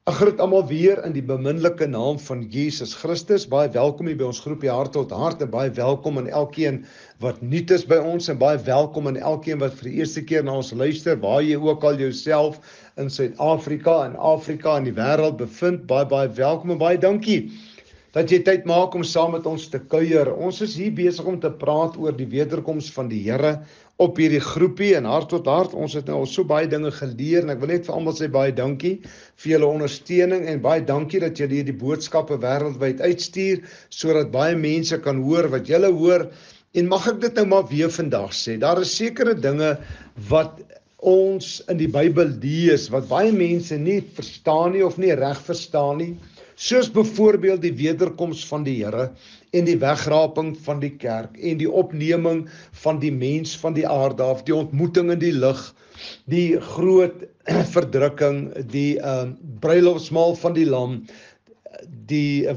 Ek groet almal weer in die beminnelike naam van Jesus Christus. Baie welkom hier by ons groepie Hart tot Hart en baie welkom aan elkeen wat nuut is by ons en baie welkom aan elkeen wat vir die eerste keer na ons luister, waar jy ook al jouself in Suid-Afrika en Afrika en die wêreld bevind. Baie welkom en baie dankie dat jy tyd maak om saam met ons te kuier. Ons is hier besig om te praat oor die wederkoms van die Here op hierdie groepie en Hart tot Hart. Ons het nou al so baie dinge geleer en ek wil net vir almal sê baie dankie vir julle ondersteuning en baie dankie dat julle hierdie boodskappe wêreldwyd uitstuur sodat baie mense kan hoor wat julle hoor. En mag ek dit nou maar weer vandag sê, daar is sekere dinge wat ons in die Bybel lees wat baie mense nie verstaan nie of nie reg verstaan nie. Soos byvoorbeeld die wederkoms van die Here en die wegraping van die kerk en die opneming van die mens van die aarde af, die ontmoeting in die lig, die groot verdrukking, die bruilofsmaal van die lam, die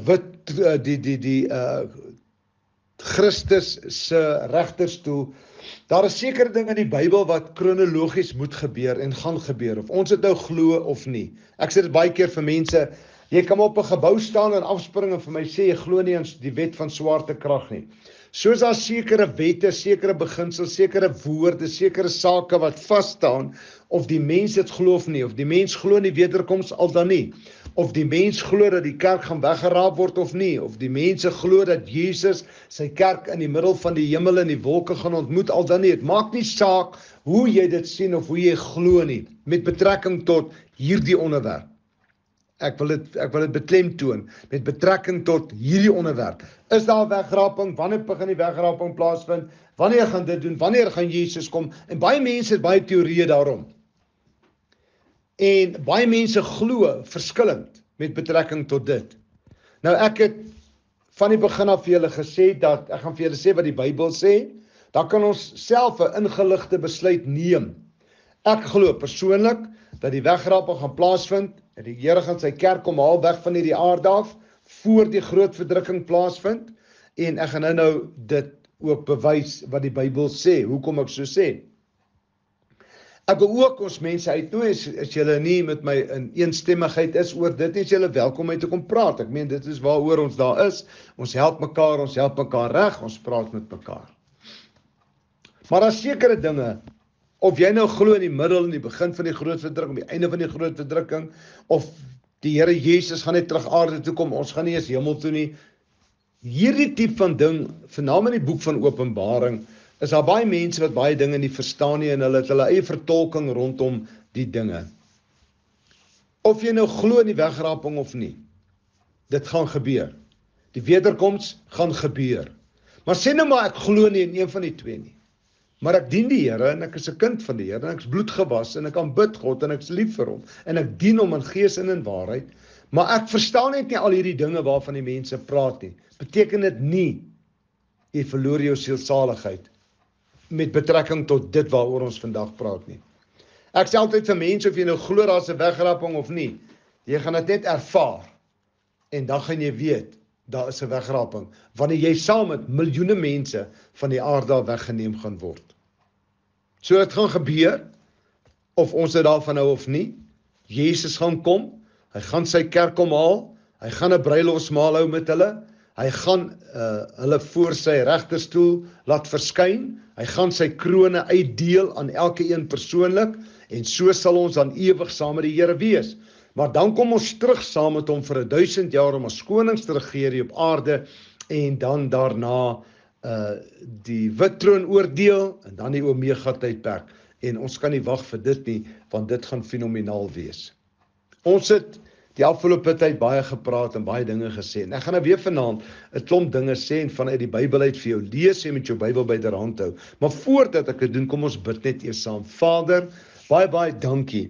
Christus se regterstoel. Daar is sekere dinge in die Bybel wat kronologies moet gebeur en gaan gebeur, of ons dit nou glo of nie. Ek sê dit baie keer vir mense, jy kan op 'n gebou staan en afspring en vir my sê jy glo nie in die wet van swaartekrag nie. Soos daar sekere wette, sekere beginsels, sekere woorde, sekere sake wat vas staan, of die mens dit glo of nie, of die mens glo in die wederkoms al dan nie, of die mens glo dat die kerk gaan weggeraap word of nie, of die mense glo dat Jesus sy kerk in die middel van die hemel en die wolke gaan ontmoet al dan nie. Dit maak nie saak hoe jy dit sien of hoe jy glo nie, met betrekking tot hierdie onderwerp. Ek wil dit beklemtoon met betrekking tot hierdie onderwerp. Is daar wegraping? Wanneer begin die wegraping plaasvind? Wanneer gaan dit doen? Wanneer gaan Jesus kom? En baie mense het baie teorieë daarom. En baie mense glo verskillend met betrekking tot dit. Nou ek het van die begin af vir julle gesê dat ek gaan vir julle sê wat die Bybel sê, dan kan ons self 'n ingeligte besluit neem. Ek glo persoonlik dat die wegraping gaan plaasvind en die Here gaan sy kerk kom haal weg van hierdie aarde af voor die groot verdrukking plaasvind, en ek gaan nou dit ook bewys wat die Bybel sê, hoekom ek so sê. Ek wil ook ons mense uitnooi, as julle nie met my in eensstemmigheid is oor dit, is julle welkom om te kom praat. Ek meen dit is waaroor ons daar is. Ons help mekaar reg, ons praat met mekaar. Maar daar is sekere dinge, of jy nou glo in die middel, in die begin van die groot verdrukking, die einde van die groot verdrukking, of die Here Jesus gaan net terug aarde toe kom, ons gaan nie eens hemel toe nie. Hierdie tipe van ding, veral in die boek van Openbaring, is daar baie mense wat baie dinge nie verstaan nie en hulle het hulle eie vertolking rondom die dinge. Of jy nou glo in die wegraping of nie, dit gaan gebeur. Die wederkoms gaan gebeur. Maar sê nou maar ek glo nie in een van die twee nie. Maar ek dien die Here en ek is 'n kind van die Here en ek is bloedgewas en ek aanbid God en ek is lief vir hom en ek dien hom in gees en in waarheid. Maar ek verstaan net nie al hierdie dinge waarvan die mense praat nie. Beteken dit nie jy verloor jou sielsaligheid met betrekking tot dit waaroor ons vandag praat nie. Ek sê altyd vir mense, of jy nou glo daar's 'n wegraping of nie, jy gaan dit net ervaar en dan gaan jy weet daar is 'n wegraping, wanneer jy saam met miljoene mense van die aarde weggeneem gaan word. So dit gaan gebeur, of ons dit daarvan hou of nie. Jesus gaan kom, hy gaan sy kerk kom haal, hy gaan 'n bruilofsmaal hou met hulle, hy gaan hulle voor sy regterstoel laat verskyn, hy gaan sy krone uitdeel aan elke een persoonlik, en so sal ons dan ewig saam met die Here wees. Maar dan kom ons terug saam met hom vir 1000 jaar om as konings te regeer hier op aarde, en dan daarna die wit troon oordeel, en dan die Omega tydperk. En ons kan nie wag vir dit nie, want dit gaan fenomenaal wees. Ons het die afgelope tyd baie gepraat en baie dinge gesê, en ek gaan nou weer vanaand 'n klomp dinge sê en vanuit die Bybel uit vir jou lees en met jou Bybel byderhand hou. Maar voordat ek dit doen, kom ons bid net eers saam. Vader, baie dankie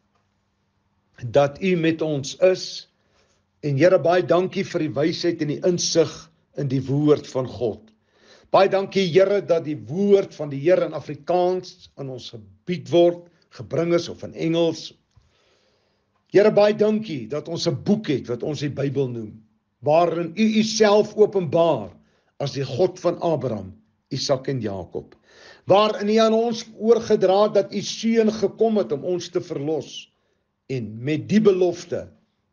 dat U met ons is, en Here, baie dankie vir die wysheid en die insig in die woord van God. Baie dankie, Here, dat die woord van die Here in Afrikaans in ons gebied word, gebring is, of in Engels. Here, baie dankie dat ons 'n boek het wat ons die Bybel noem, waarin U Uself openbaar as die God van Abraham, Isak en Jakob, waarin U aan ons oorgedra het dat U seun gekom het om ons te verlos, en met die belofte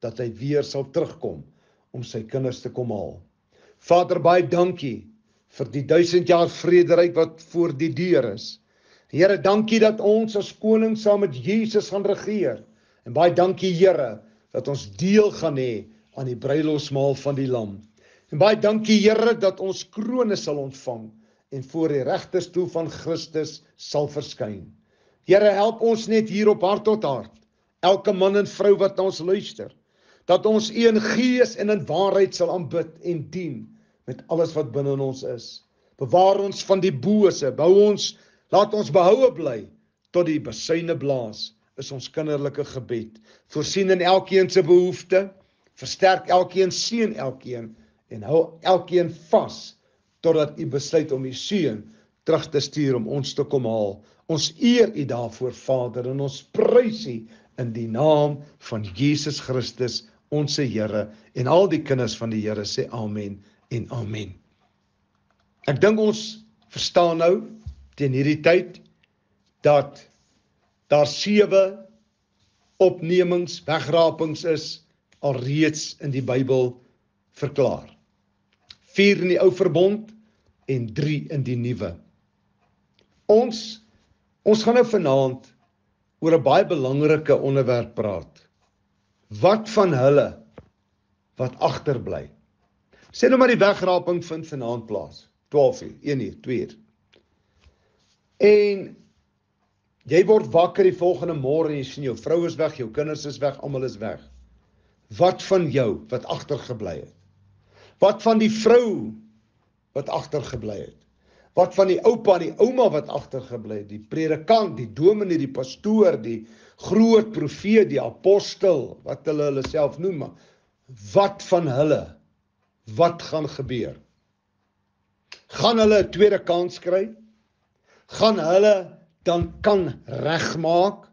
dat hy weer sal terugkom om sy kinders te kom haal. Vader, baie dankie vir die 1000 jaar vrederyk wat voor die deur is. Here, dankie dat ons as koning saam met Jesus gaan regeer. En baie dankie, Here, dat ons deel gaan hê aan die bruilofsmaal van die Lam. En baie dankie, Here, dat ons krone sal ontvang en voor die regterstoel van Christus sal verskyn. Here, help ons net hier op Hart tot Hart, elke man en vrou wat na ons luister, dat ons U in gees en in waarheid sal aanbid en dien met alles wat binne in ons is. Bewaar ons van die bose, laat ons behoue bly tot die besyne blaas, is ons kinderlike gebed. Voorsien in elkeen se behoefte, versterk elkeen, seën elkeen en hou elkeen vas totdat U besluit om U seun terug te stuur om ons te kom haal. Ons eer U daarvoor, Vader, en ons prys U in die naam van Jesus Christus, ons Here, en al die kinders van die Here sê amen en amen. Ek dink ons verstaan nou teen hierdie tyd dat daar 7 opnemings, wegrapings is alreeds in die Bybel verklaar. 4 in die ou verbond en 3 in die nuwe. Ons gaan nou vanaand oor 'n baie belangrike onderwerp praat. Wat van hulle wat agterbly? Sê nou maar die wegraping vind vanaand plaas. 12 uur, 1 uur, 2 uur. En jy word wakker die volgende môre en jy sien jou vrou is weg, jou kinders is weg, almal is weg. Wat van jou wat agtergebly het? Wat van die vrou wat agtergebly het? Wat van die oupa en die ouma wat agtergebly het? Die predikant, die dominee, die pastoor, die groot profeet, die apostel, wat hulle self noem, maar wat van hulle? Wat gaan gebeur? Gaan hulle 'n tweede kans kry? Gaan hulle dan kan regmaak?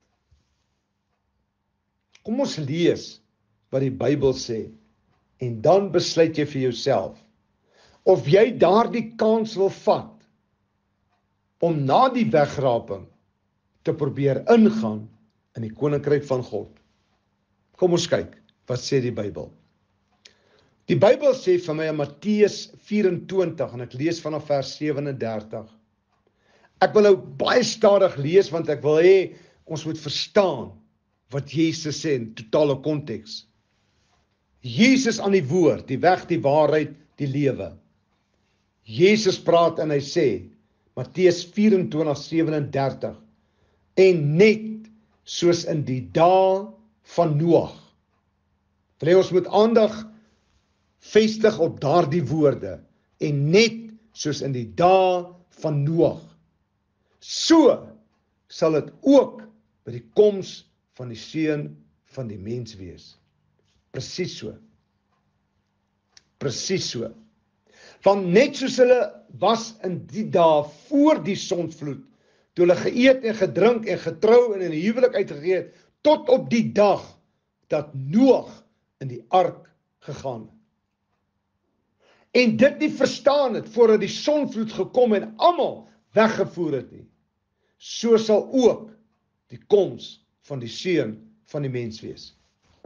Kom ons lees wat die Bybel sê en dan besluit jy vir jouself of jy daardie kans wil vat om na die wegraping te probeer ingaan in die koninkryk van God. Kom ons kyk, wat sê die Bybel? Die Bybel sê vir my in Matteus 24 en ek lees vanaf vers 37. Ek wil nou baie stadig lees want ek wil hê ons moet verstaan wat Jesus sê in totale konteks. Jesus aan die woord, die weg, die waarheid, die lewe. Jesus praat en hy sê, Matteus 24:37, en net soos in die dae van Noag. Wil hê ons moet aandag vestig op daardie woorde, en net soos in die dae van Noag. So sal dit ook by die koms van die Seun van die mens wees. Presies so. Presies so. Want net soos hulle was in die dae voor die sondvloed, toe hulle geëet en gedrink en getrou en in 'n huwelik uitgegee het, tot op die dag dat Noag in die ark gegaan het. En dit nie verstaan het voordat die sondvloed gekom en almal weggevoer het nie. So sal ook die koms van die Seun van die mens wees.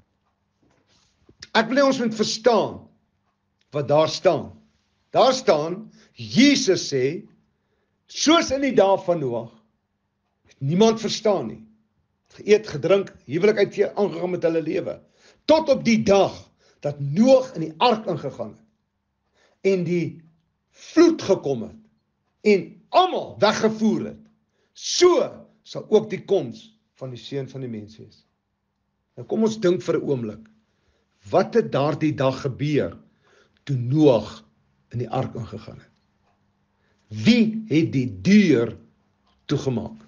Ek wil hê ons moet verstaan wat daar staan. Daar staan, Jesus sê, soos in die dae van Noag, het niemand verstaan nie. Geëet, gedrink, huwelik aangegaan met hulle lewe. Tot op die dag dat Noag in die ark ingegaan het. En die vloed gekom het. En almal weggevoer het. So sal ook die koms van die Seun van die mens wees. Nou kom ons dink vir 'n oomblik. Wat het daardie dag gebeur toe Noag in die ark ingegaan het? Wie het die deur toegemaak?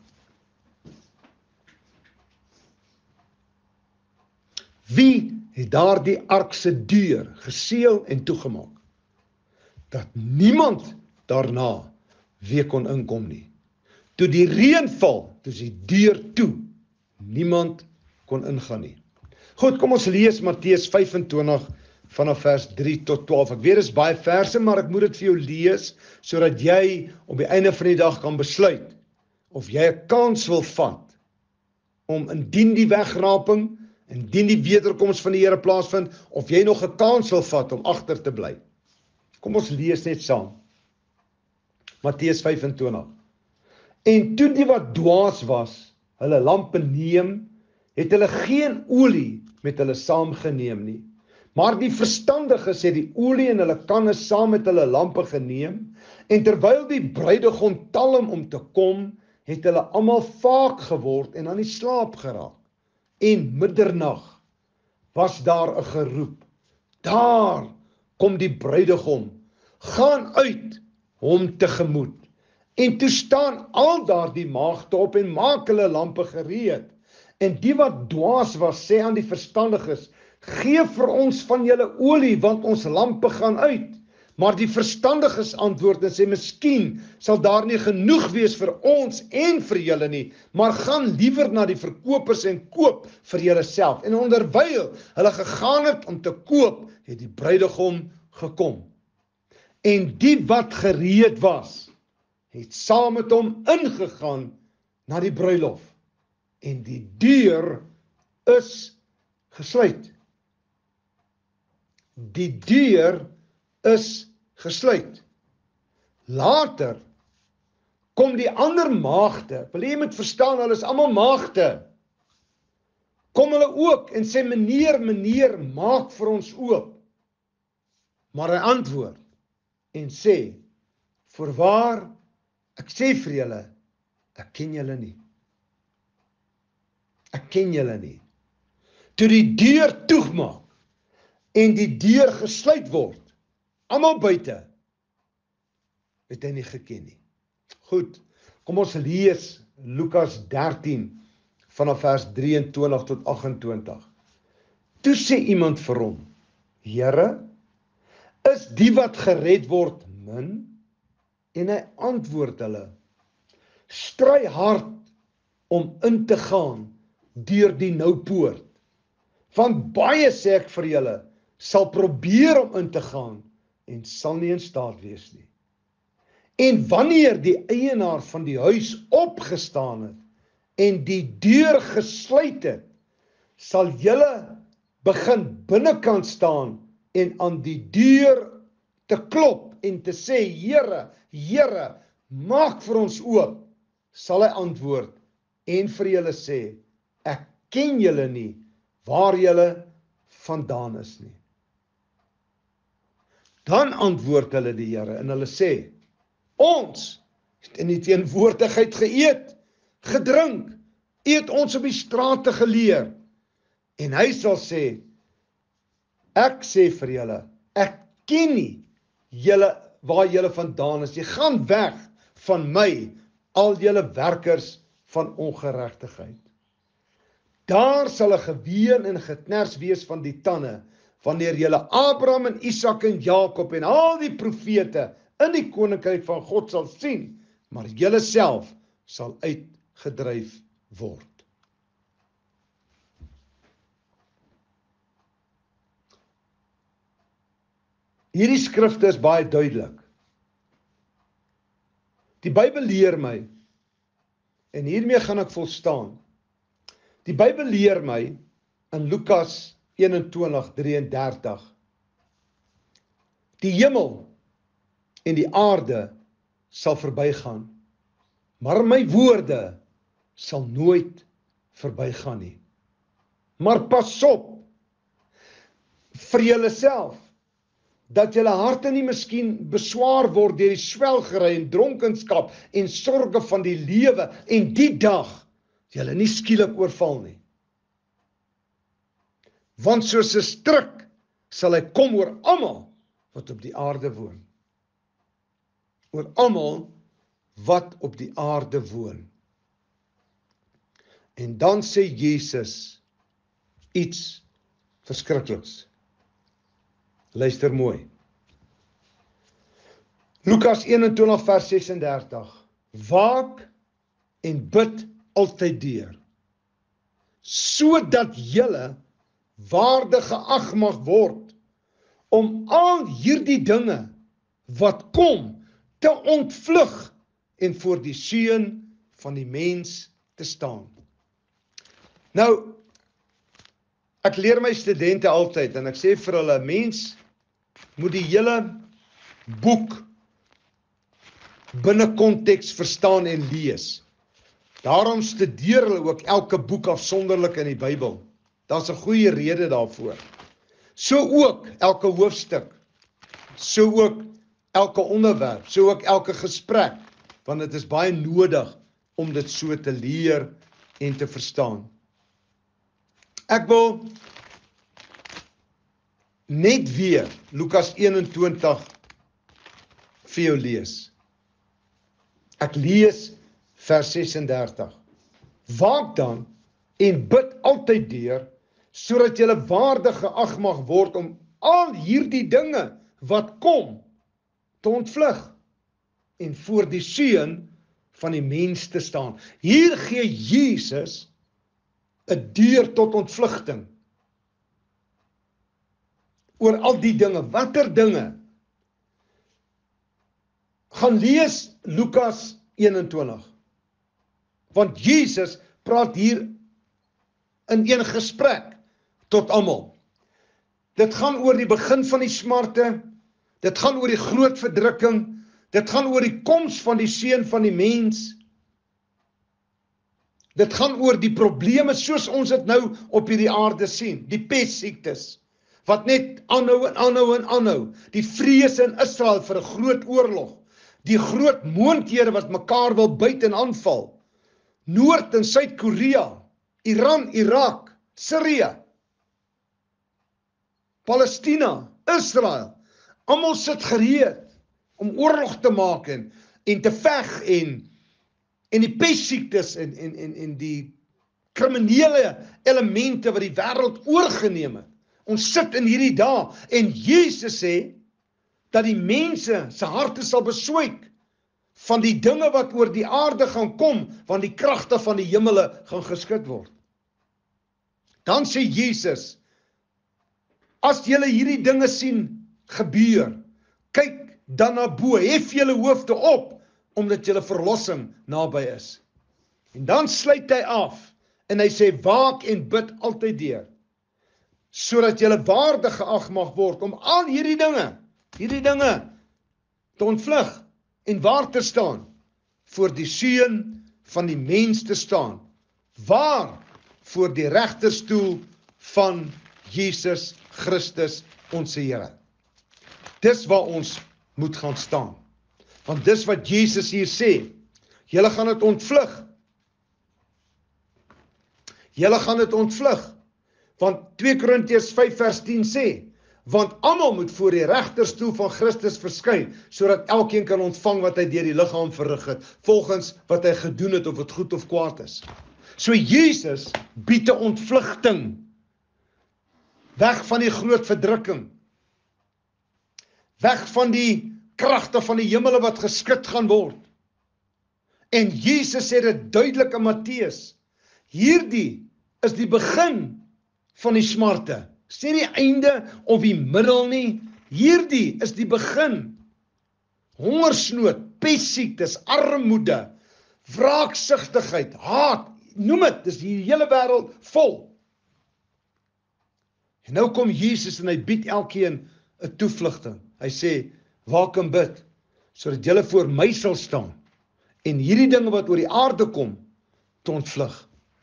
Wie het daardie ark se deur geseël en toegemaak? Dat niemand daarna weer kon inkom nie. Toe die reën val, toe is die deur toe. Niemand kon ingaan nie. Goed, kom ons lees Matteus 25 vanaf vers 3 tot 12. Ek weet dit is baie verse, maar ek moet dit vir jou lees, sodat jy op die einde van die dag kan besluit of jy 'n kans wil vat om indien die wegraping indien die wederkoms van die Here plaasvind, of jy nog 'n kans wil vat om agter te bly. Kom ons lees net saam. Matteus 25. En toe die wat dwaas was, hulle lampe neem, het hulle geen olie met hulle saamgeneem nie. Maar die verstandiges het die olie in hulle kanne saam met hulle lampe geneem, en terwyl die bruidegom talm om te kom, het hulle almal vaak geword en aan die slaap geraak. En middernag was daar 'n geroep. Daar kom die bruidegom, gaan uit hom tegemoet. En toe staan al daardie maagde op en maak hulle lampe gereed. En die wat dwaas was, sê aan die verstandiges, gee vir ons van julle olie, want ons lampe gaan uit. Maar die verstandiges antwoord en sê, miskien sal daar nie genoeg wees vir ons en vir julle nie, maar gaan liewer na die verkopers en koop vir julle self. En onderwyl hulle gegaan het om te koop, het die bruidegom gekom. En die wat gereed was, het saam met hom ingegaan na die bruilof. En die deur is gesluit. Die deur is gesluit. Later kom die ander maagde, wil jy moet verstaan, hulle is almal maagde. Kom hulle ook en sê, meneer, maak vir ons oop. Maar hy antwoord en sê, voorwaar, ek sê vir julle, ek ken julle nie. Ek ken julle nie. Toe die deur toegemaak en die deur gesluit word, almal buite, het hy nie geken nie. Goed, kom ons lees Lukas 13 vanaf vers 23 tot 28. Toe sê iemand vir hom, Here, is die wat gered word min? En hy antwoord hulle, stry hard om in te gaan deur die noupoort. Want baie, sê ek vir julle, sal probeer om in te gaan en sal nie in staat wees nie. En wanneer die eienaar van die huis opgestaan het en die deur gesluit het, sal julle begin binnekant staan en aan die deur te klop en te sê, Here, maak vir ons oop. Sal hy antwoord en vir julle sê, ek ken julle nie, waar julle vandaan is nie. Dan antwoord hulle die Here en hulle sê, ons het in die teenwoordigheid geëet, gedrink, het ons op die strate geleer. En hy sal sê, ek sê vir julle, ek ken nie julle waar julle vandaan is. Jy gaan weg van my, al julle werkers van ongeregtigheid. Daar sal 'n geween en geknars wees van die tande, wanneer julle Abraham en Isak en Jakob en al die profete in die koninkryk van God sal sien, maar julle self sal uitgedryf word. Hierdie skrifte is baie duidelik. Die Bybel leer my, en hiermee gaan ek volstaan, die Bybel leer my in Lukas 21:33, die hemel en die aarde sal verbygaan, maar my woorde sal nooit verbygaan nie. Maar pas op vir julleself, dat julle harte nie miskien beswaar word deur die swelgery en dronkenskap en sorge van die lewe en die dag julle nie skielik oorval nie. Want soos 'n struik sal hy kom oor almal wat op die aarde woon. Oor almal wat op die aarde woon. En dan sê Jesus iets verskrikliks. Luister mooi. Lukas 21 vers 36. Waak en bid altyd deur, sodat julle waardig geag mag word om al hierdie dinge wat kom te ontvlug en voor die seun van die mens te staan. Nou, Ek leer my studente altyd en ek sê vir hulle, mens moet die hele boek binne konteks verstaan en lees. Daarom studeer hulle ook elke boek afsonderlik in die Bybel. Daar's 'n goeie rede daarvoor. So ook elke hoofstuk, so ook elke onderwerp, so ook elke gesprek, want dit is baie nodig om dit so te leer en te verstaan. Ek wil net weer Lukas 21 vir jou lees. Ek lees vers 36. Waak dan en bid altyd deur, sodat jy waardig geag mag word om al hierdie dinge wat kom te ontvlug en voor die seun van die mens te staan. Hier gee Jesus 'n deur tot ontvlugting oor al die dinge. Watter dinge? Gaan lees Lukas 21. Want Jesus praat hier in een gesprek tot almal. Dit gaan oor die begin van die smarte, dit gaan oor die groot verdrukking, dit gaan oor die koms van die seun van die mens. Dit gaan oor die probleme soos ons dit nou op hierdie aarde sien, die pestsiektes, wat net aanhou en aanhou en aanhou, die vrese in Israel vir 'n groot oorlog, die groot moondhede wat mekaar wil byt en aanval, Noord- en Suid-Korea, Iran, Irak, Syrië, Palestina, Israel, almal sit gereed om oorlog te maak en te veg en die pestsiektes en die kriminele elemente wat die wêreld oorgeneem het. Ons sit in hierdie dae en Jesus sê dat die mense se harte sal beswyk van die dinge wat oor die aarde gaan kom, want die kragte van die hemele gaan geskud word. Dan sê Jesus, as julle hierdie dinge sien gebeur, kyk dan na bo, hef julle hoofde op, omdat julle verlossing naby is. En dan sluit hy af, en hy sê, waak en bid altyd deur, sodat julle waardig geag mag word, om al hierdie dinge, te ontvlug, en waar te staan, voor die seun van die mens te staan, waar, voor die regterstoel van Jesus Christus, ons Here. Dis waar ons moet gaan staan. Want dis wat Jesus hier sê, julle gaan dit ontvlug. Julle gaan dit ontvlug. Want 2 Korintiërs 5 vers 10 sê, want almal moet voor die regterstoel van Christus verskyn, sodat elkeen kan ontvang wat hy deur die liggaam verrig het, volgens wat hy gedoen het, of dit goed of kwaad is. So Jesus bied 'n ontvlugting, weg van die groot verdrukking, weg van die kragte van die hemele wat geskit gaan word. En Jesus sê dit duidelik in Matteus, hierdie is die begin van die smarte. Dis nie die einde of die middel nie, hierdie is die begin. Hongersnood, pestsiektes, armoede, wraaksugtigheid, haat, noem dit, dis die hele wêreld vol. En nou kom Jesus en hy bied elkeen 'n toevlugting. Hy sê, waak en bid, sodat julle voor my sal staan, en hierdie dinge wat oor die aarde kom, te ontvlug.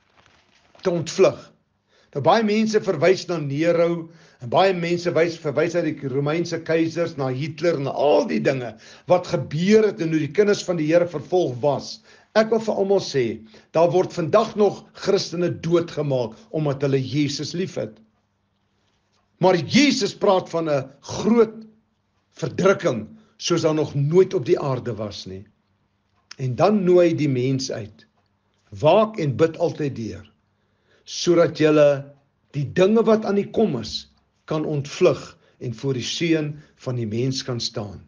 Nou baie mense verwys na Nero, en baie mense verwys uit die Romeinse keisers, na Hitler, na al die dinge, wat gebeur het, en hoe die kinders van die Here vervolg was. Ek wil vir almal sê, daar word vandag nog Christene doodgemaak, omdat hulle Jesus liefhet. Maar Jesus praat van 'n groot verdrukking, soos daar nog nooit op die aarde was nie. En dan nooi die mens uit, waak en bid altyd deur, sodat julle die dinge wat aan die kom is, kan ontvlug, en voor die seun van die mens kan staan.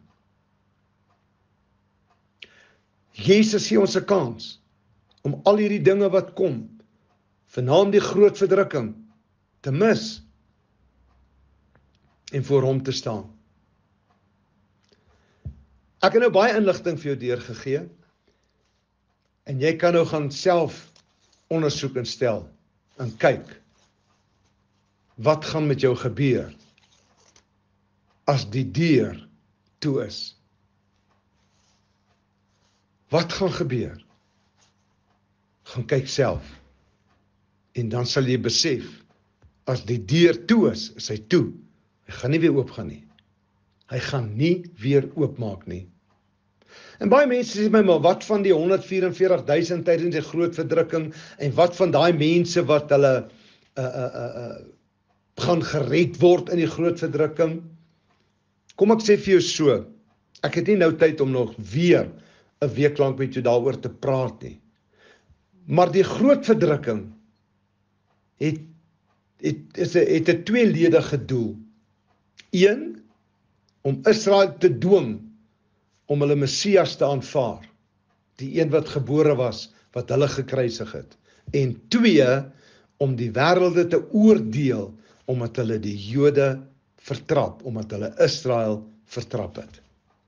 Jesus gee ons 'n kans, om al hierdie dinge wat kom, vernaam die groot verdrukking, te mis, en voor hom te staan. Ek het nou baie inligting vir jou deurgegee, en jy kan nou gaan self ondersoek instel, en kyk, Wat gaan met jou gebeur as die deur toe is? Wat gaan gebeur? Gaan kyk self. En dan sal jy besef, as die deur toe is hy toe. Hy gaan nie weer oopgaan nie. Hy gaan nie weer oopmaak nie. En baie mense sê my, maar wat van die 144.000 tydens die groot verdrukking, en wat van daai mense wat hulle gaan gered word in die groot verdrukking? Kom ek sê vir jou so, ek het nie nou tyd om nog weer 'n week lank met jou daaroor te praat nie. Maar die groot verdrukking het 'n tweeledige doel. Een, om Israel te dwing om hulle Messias te aanvaar, die een wat gebore was, wat hulle gekruisig het. En twee, om die wêrelde te oordeel, omdat hulle die Jode vertrap, omdat hulle Israel vertrap het.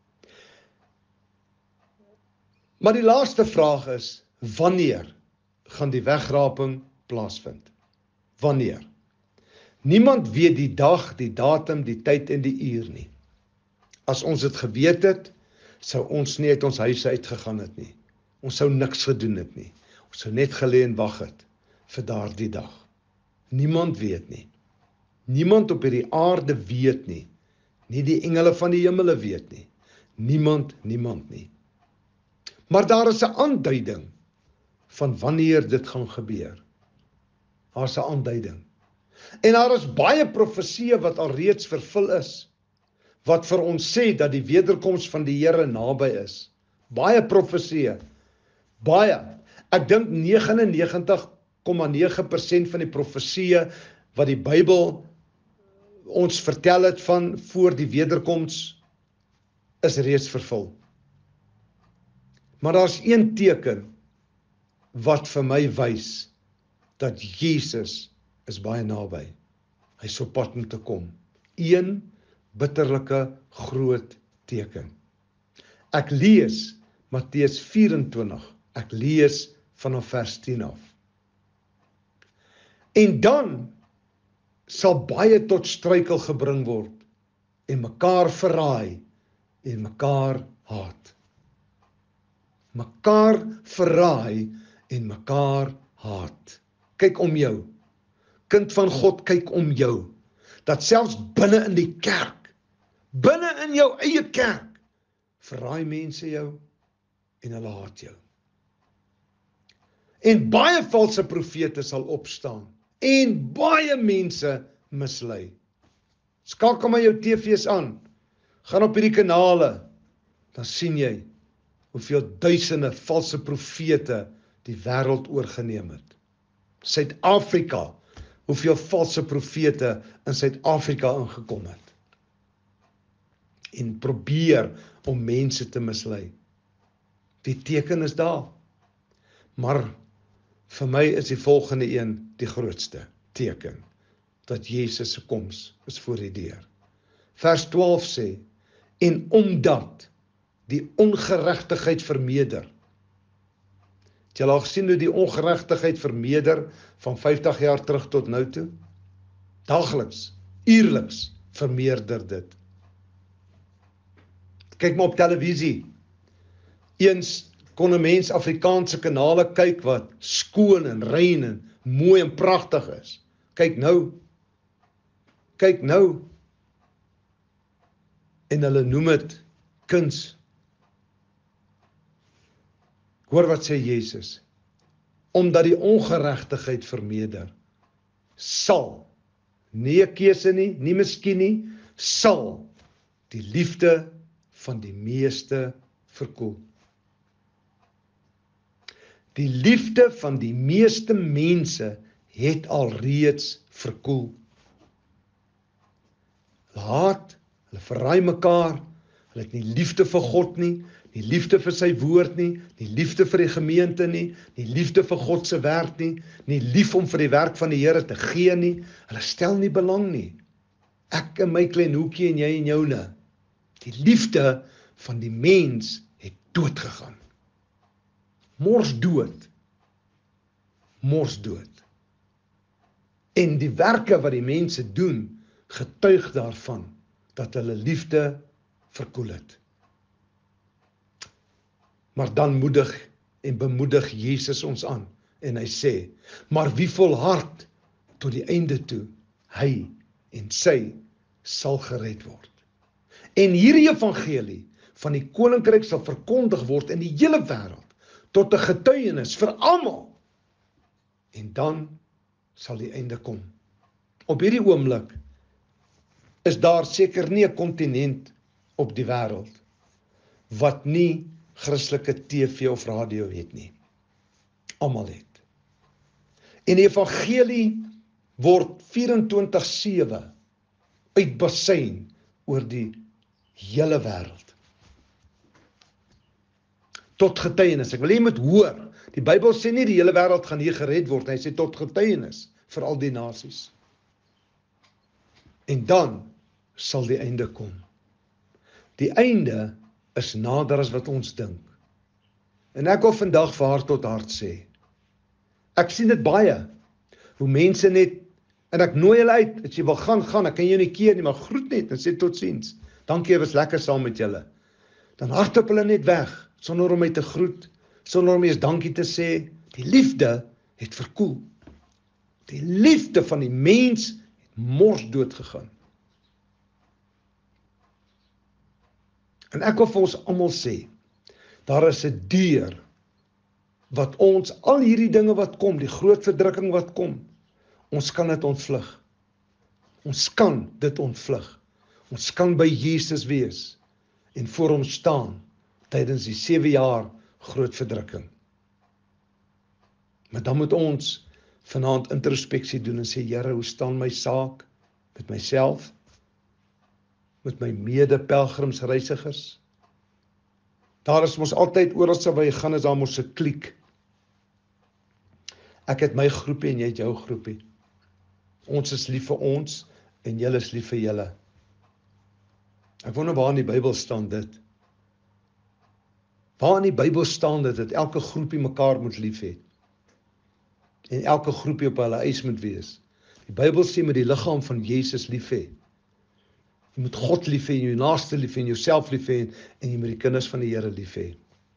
Maar die laaste vraag is, wanneer gaan die wegraping plaasvind? Wanneer? Niemand weet die dag, die datum, die tyd en die uur nie. As ons dit geweet het, sou ons nie uit ons huise uitgegaan het nie. Ons sou niks gedoen het nie. Ons sou net gelê en wag het vir daardie dag. Niemand weet nie. Niemand op hierdie aarde weet nie. Nie die engele van die hemele weet nie. Niemand nie. Maar daar is 'n aanduiding van wanneer dit gaan gebeur. Daar is 'n aanduiding. En daar is baie profesieë wat al reeds vervul is, wat vir ons sê dat die wederkoms van die Here naby is. Baie profesieë. Baie. Ek dink 99,9% van die profesieë wat die Bybel ons vertel het van voor die wederkoms is reeds vervul. Maar daar's een teken wat vir my wys dat Jesus is baie naby. Hy is op pad om te kom. Een bitterlike groot teken. Ek lees Matteus 24. Ek lees vanaf vers 10 af. En dan sal baie tot struikel gebring word en mekaar verraai en mekaar haat. Mekaar verraai en mekaar haat. Kyk om jou. Kind van God, kyk om jou. Dat selfs binne in die kerk, binne in jou eie kerk, verraai mense jou en hulle haat jou. En baie valse profete sal opstaan en baie mense mislei. Skakel maar jou TV's aan, gaan op hierdie kanale, dan sien jy hoeveel duisende valse profete die wêreld oorgeneem het. Suid-Afrika, hoeveel valse profete in Suid-Afrika ingekom het. En probeer om mense te mislei. Die teken is daar. Maar vir my is die volgende een die grootste teken. Dat Jesus se koms is voor die deur. Vers 12 sê, en omdat die ongeregtigheid vermeerder. Het jy al gesien hoe die ongeregtigheid vermeerder van 50 jaar terug tot nou toe? Daagliks, uurliks vermeerder dit. Kyk maar op televisie. Eens kon 'n mens Afrikaanse kanale kyk wat skoon en rein en mooi en pragtig is. Kyk nou. En hulle noem dit kuns. Hoor wat sê Jesus. Omdat die ongeregtigheid vermeerder, sal, nie 'n keuse nie, nie miskien nie, sal die liefde van die meeste verkoel. Die liefde van die meeste mense het alreeds verkoel. Hulle haat, hulle verraai mekaar, hulle het nie liefde vir God nie liefde vir sy woord nie liefde vir die gemeente nie liefde vir God se werk nie lief om vir die werk van die Here te gee nie, hulle stel nie belang nie. Ek in my klein hoekie en jy en joune. Die liefde van die mens het dood gegaan. Mors dood. En die werke wat die mense doen, getuig daarvan, dat hulle liefde verkoel het. Maar dan moedig en bemoedig Jesus ons aan, en hy sê, maar wie volhard tot die einde toe, hy en sy sal gered word. En hierdie evangelie van die koninkryk sal verkondig word in die hele wêreld, tot 'n getuienis vir almal. En dan sal die einde kom. Op hierdie oomblik is daar seker nie 'n kontinent op die wêreld wat nie Christelike TV of radio het nie. Almal het. En die evangelie word 24/7 uitbasyn oor die hele wêreld. Tot getuienis. Ek wil hê jy moet hoor. Die Bybel sê nie die hele wêreld gaan hier gered word. Hy sê tot getuienis vir al die nasies. En dan sal die einde kom. Die einde is nader as wat ons dink. En ek wil vandag vir hart tot hart sê. Ek sien dit baie. Hoe mense net, en ek nooi hulle uit, as jy wil gaan, ek kan jou nie keer nie, maar groet net en sê totsiens. Dankie, was lekker saam met julle. Dan hardloop hulle net weg, sonder om my te groet, sonder om eers dankie te sê. Die liefde het verkoel. Die liefde van die mens het morsdood gegaan. En ek wil vir ons almal sê, daar is 'n deur wat ons, al hierdie dinge wat kom, die groot verdrukking wat kom, ons kan dit ontvlug. Ons kan dit ontvlug. Ons kan by Jesus wees en voor hom staan tydens die 7 jaar groot verdrukking. Maar dan moet ons vanaand introspeksie doen en sê, Here, hoe staan my saak met myself, met my mede-pelgrimsreisigers? Daar is mos altyd, oral waar jy gaan, is daar mos 'n kliek. Ek het my groepie en jy het jou groepie. Ons is lief vir ons en julle is lief vir julle. Ek wonder waar in die Bybel staan dit. Waar in die Bybel staan dit, dat elke groepie mekaar moet lief hê. En elke groepie op hulle eis moet wees. Die Bybel sê met die liggaam van Jesus lief hê. Jy moet God lief hê, jou naaste lief hê, en jouself lief hê, en jy moet die kinders van die Here lief hê.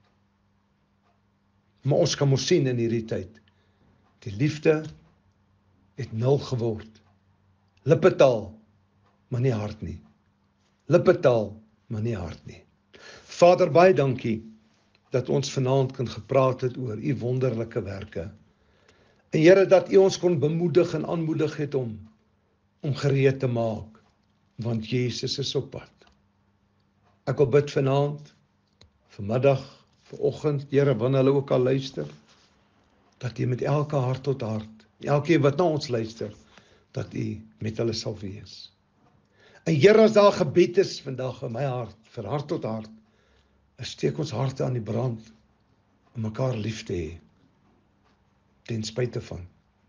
Maar ons kan mos sien in hierdie tyd, die liefde het 0 geword. Lippetaal, maar nie hart nie. Lippetaal, maar nie hart nie. Vader, baie dankie dat ons vanaand kan gepraat het oor u wonderlike werke. En Here, dat u ons kon bemoedig en aanmoedig het om gereed te maak, want Jesus is op pad. Ek wil bid vanaand, vanmiddag, vanoggend, Here, wanneer hulle ook al luister, dat u met elke hart tot hart, elkeen wat na ons luister, dat u met hulle sal wees. En Here, as daar gebed is vandag in my hart, vir hart tot hart, steek ons harte aan die brand, om mekaar lief te hê, ten spyte van.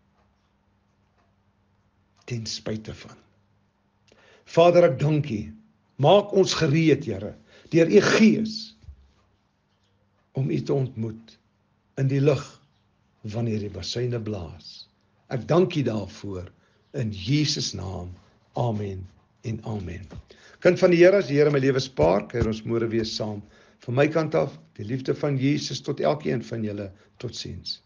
Ten spyte van. Vader, ek dank u, maak ons gereed, Here, deur u Gees, om u te ontmoet, in die lig, wanneer die basuine blaas. Ek dank u daarvoor, in Jesus naam, amen en amen. Kind van die Here, as die Here my lewe spaar, kan ons môre weer saam. Van my kant af, die liefde van Jesus tot elkeen van julle, totsiens.